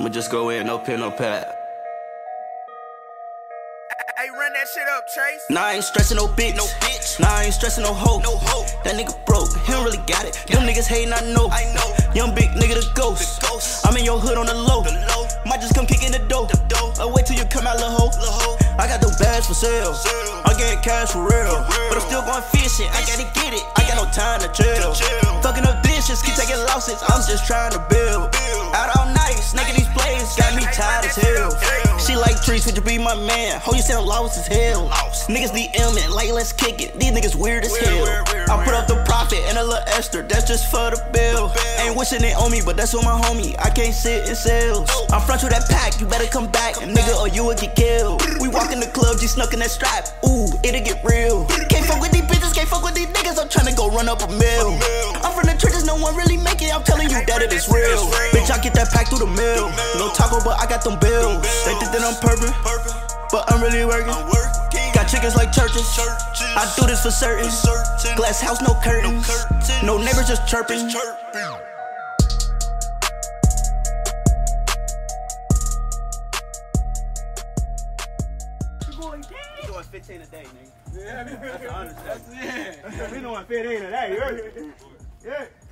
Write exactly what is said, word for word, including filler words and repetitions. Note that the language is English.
I'ma just go in, no pen, no pad. Hey, run that shit up, Chase. Nah, I ain't stressing no bitch. No bitch. Nah, I ain't stressing no hoe. No hoe. That nigga broke. He don't really got it. Them niggas hating, I know. I know. Young big nigga, the ghost. The ghost. I'm in your hood on the low. The low. Might just come kick in the door. The door. I'll wait till you come out, lil' hoe. Lil' hoe. I got them bags for sale. sale. I get cash for real. for real. But I'm still going fishing. I gotta get it. I got no time to chill. chill. Fucking up dishes, keep taking losses. I'm just trying to build. build. Out all night, snaking these plays. Got me tired as hell. She like trees, would you be my man? Ho, you sound lost as hell. Lost. Niggas D M it, like let's kick it. These niggas weird as weird, hell. Weird, weird, I put up the profit and a little extra, that's just for the bill. the bill. Ain't wishing it on me, but that's on my homie. I can't sit in sales. Oh. I'm front with that pack, you better come back, come nigga, back. Or you will get killed. We walk in the club, G snuck in that strap. Ooh, it'll get real. Can't fuck with these bitches, can't fuck with these niggas. I'm tryna go run up a mill. I'm from the trenches, no one really make it. I'm telling you that it is real. Bitch, I get that pack through the mill. No taco, but I got them bills. They think that I'm perfect, but I'm really working. Got chickens like churches. I do this for certain. Glass house, no curtains. No neighbors, just chirping. You doing fifteen a day, nigga. Yeah, that's the understanding. We doing fifteen a day, you heard? Yeah.